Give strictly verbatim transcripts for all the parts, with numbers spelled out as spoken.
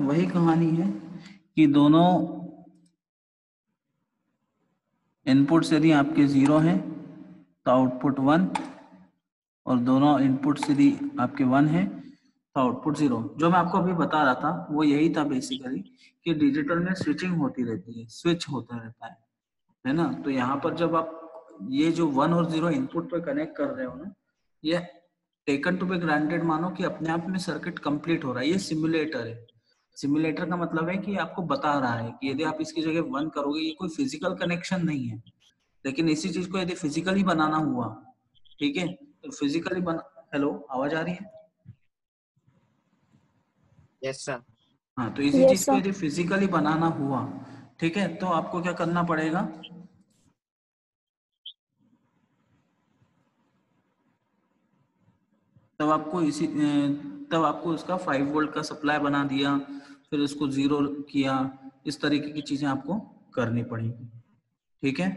वही कहानी है कि दोनों इनपुट्स यदि आपके जीरो हैं तो आउटपुट वन, और दोनों इनपुट्स यदि आपके वन है तो आउटपुट जीरो। जो मैं आपको अभी बता रहा था वो यही था बेसिकली कि डिजिटल में स्विचिंग होती रहती है, स्विच होता रहता है, है ना। तो यहाँ पर जब आप ये जो वन और जीरो इनपुट पे कनेक्ट कर रहे हो ना, ये टेकन टू बी ग्रांटेड मानो कि अपने आप में सर्किट कंप्लीट हो रहा है। ये सिमुलेटर है। सिमुलेटर का मतलब है कि आपको बता रहा है कि यदि आप इसकी जगह वन करोगे, ये कोई फिजिकल कनेक्शन नहीं है, लेकिन इसी चीज को यदि फिजिकली बनाना हुआ, ठीक है, तो फिजिकली बना, हेलो आवाज आ रही है? Yes sir. हाँ, तो इसी Yes, चीज को sir. यदि फिजिकली बनाना हुआ, ठीक है, तो आपको क्या करना पड़ेगा? तब आपको इसी तब आपको उसका फाइव वोल्ट का सप्लाई बना दिया, फिर उसको जीरो किया, इस तरीके की चीजें आपको करनी पड़ेगी, ठीक है।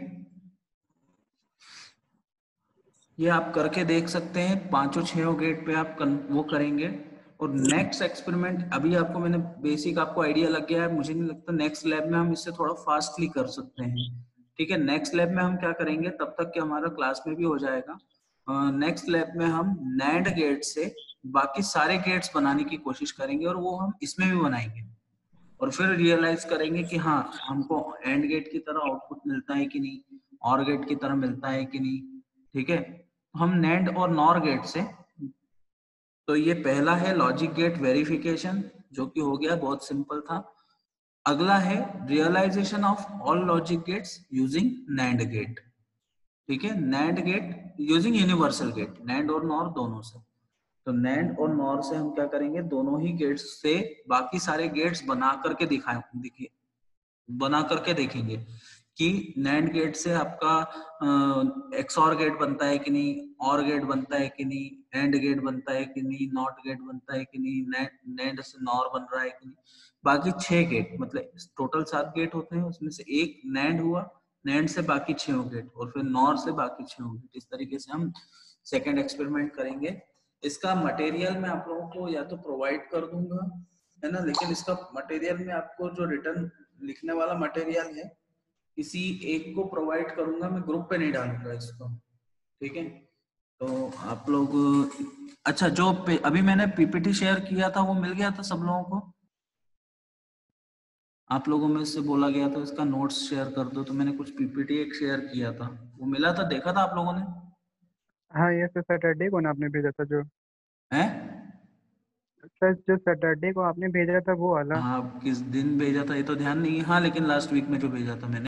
ये आप करके देख सकते हैं, पांचों छह गेट पे आप वो करेंगे। और नेक्स्ट एक्सपेरिमेंट अभी आपको मैंने बेसिक आपको आइडिया लग गया है, मुझे नहीं लगता नेक्स्ट लैब में हम इससे थोड़ा फास्टली कर सकते हैं, ठीक है। नेक्स्ट लैब में हम क्या करेंगे, तब तक कि हमारा क्लास में भी हो जाएगा, नेक्स्ट लैब में हम नैंड गेट से बाकी सारे गेट्स बनाने की कोशिश करेंगे, और वो हम इसमें भी बनाएंगे, और फिर रियलाइज करेंगे कि हाँ हमको एंड गेट की तरह आउटपुट मिलता है कि नहीं, और गेट की तरह मिलता है कि नहीं, ठीक है। हम नैंड और नॉर गेट से, तो ये पहला है लॉजिक गेट वेरिफिकेशन, जो कि हो गया, बहुत सिंपल था। अगला है realization of all logic gates using NAND gate, ठीक है। NAND gate using universal gate, NAND और नॉर दोनों से। तो नैंड और नॉर से हम क्या करेंगे, दोनों ही गेट्स से बाकी सारे गेट्स बना करके दिखाए दिखिए बना करके देखेंगे कि नैंड गेट से आपका एक्सऑर गेट बनता है कि नहीं, और गेट बनता है कि नहीं, एंड गेट बनता है कि नहीं, नॉट गेट बनता है कि नहीं, नैंड से नॉर बन रहा है कि नहीं। बाकी छह गेट, मतलब टोटल सात गेट होते हैं, उसमें से एक नैंड हुआ, नैंड से बाकी छह गेट, और फिर नॉर से बाकी छह गेट। इस तरीके से हम सेकेंड एक्सपेरिमेंट करेंगे। इसका मटेरियल मैं आप लोगों को या तो प्रोवाइड कर दूंगा, है ना, लेकिन इसका मटेरियल में आपको जो रिटर्न लिखने वाला मटेरियल है, किसी एक को प्रोवाइड करूंगा, मैं ग्रुप पे नहीं डालूंगा इसको, ठीक है। तो आप लोग, अच्छा, जो अभी मैंने पीपीटी शेयर किया था वो मिल गया था सब लोगों को? आप लोगों में से बोला गया था इसका नोट्स शेयर कर दो, तो मैंने कुछ पीपीटी एक शेयर किया था, वो मिला था, देखा था आप लोगों ने? हाँ, ये तो सैटरडे को ना आपने भेजा था जो है? सर, जो सैटरडे को आपने भेजा था वो वाला। हाँ, किस दिन भेजा था ये तो ध्यान नहीं है, हाँ, लेकिन लास्ट वीक में जो भेजा था मैंने।